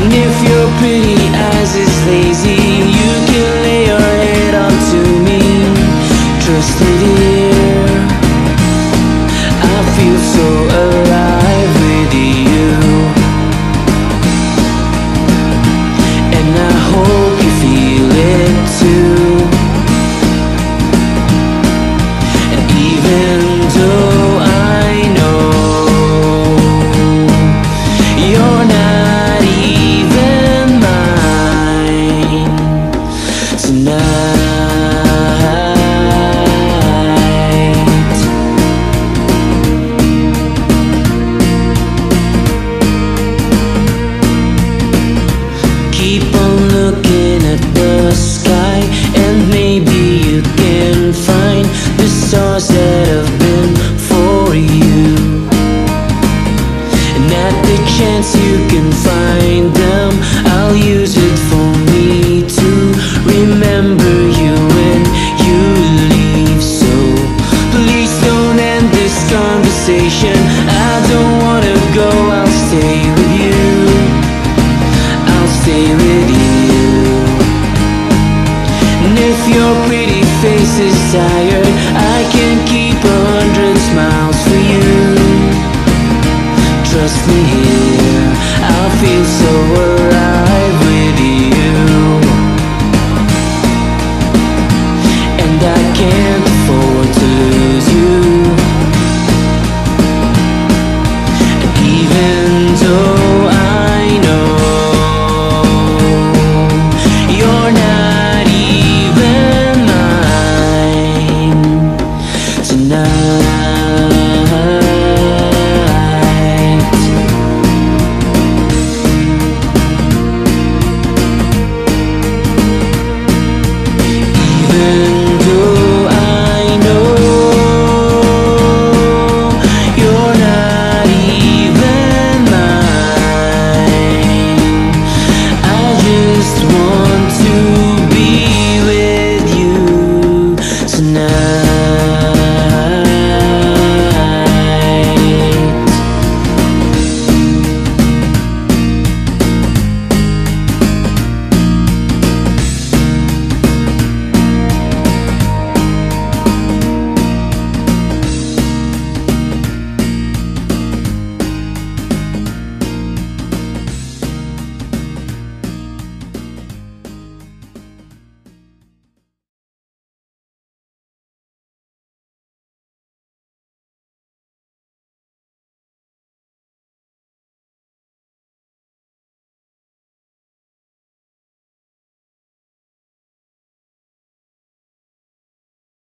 And if your pretty eyes is lazy, you can lay your head onto me. Trust me, dear, I feel so alive with you. And I hope you feel it too. And even though I know you're not even mine tonight, keep on looking at the sky, and maybe you can find the stars that have been for you. And at the chance you can find them, I'll use it for me to remember you when you leave. So please don't end this conversation. I don't wanna go, I'll stay with you. I'll stay with you. And if your pretty face is tired, I can keep 100 smiles for you. Trust me, here I'll feel so alive.